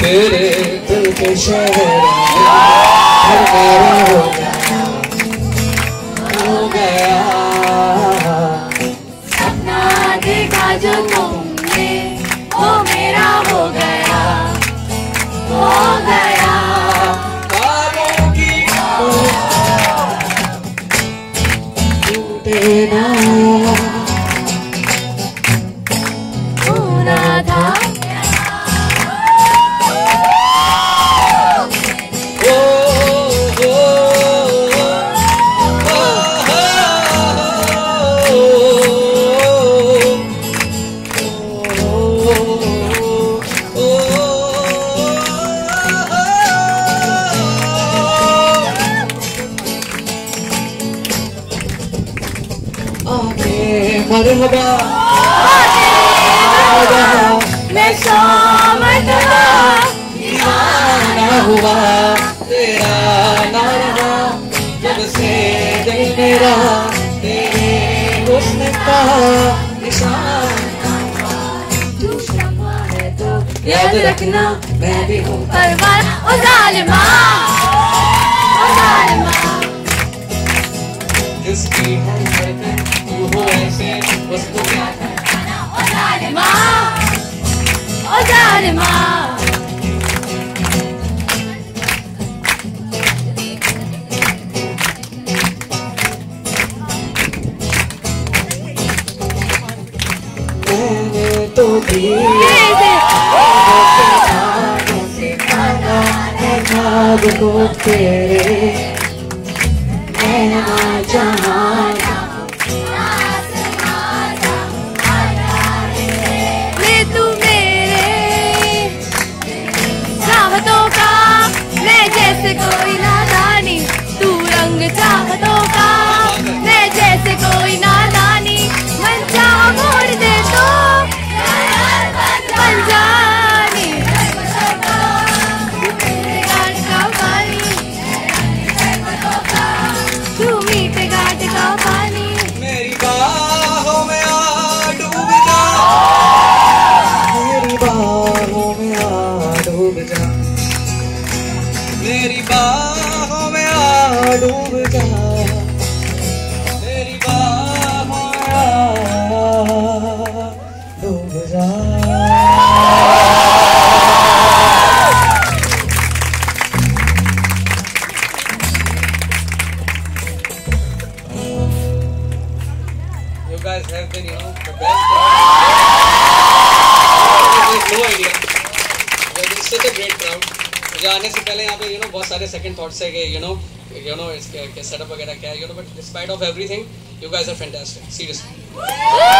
तेरे दिल के शहर हो गया सपना देखा जो तुमने वो मेरा हो गया ख्वाबों की टूटे ना पूरा था मरहबा मैं शामत दीवाना हुआ तेरा ना रहा जब से दिल मेरा तेरे हुस्न का निशान तू शम्मा है तो याद रखना मैं भी हूँ परवान ओ जालिमा जिसकी हर हरकत तू हो ऐसे उसको क्या ओ जालिमा मैंने तो ख्वाब को तेरे नैना जहाँ ले तू मेरे चाहतों का मैं जैसे कोई नादानी तू रंग चाहतों का मैं जैसे कोई नादानी मन चाह मोड़ दे तो बन जानी गाट का पानी तू मीठे गाट का पानी मेरी बाहों में आ डूब जा मेरी बाहों में आ डूब जा मेरी बाहों में आ डूब जा मेरी बाहों में आ डूब जा You guys have been, the best. No idea. It's such a great crowd. मुझे आने से पहले यहाँ पे बहुत सारे second thoughts है कि इसके सेटअप वगैरह क्या है but despite of everything, you guys are fantastic. Seriously.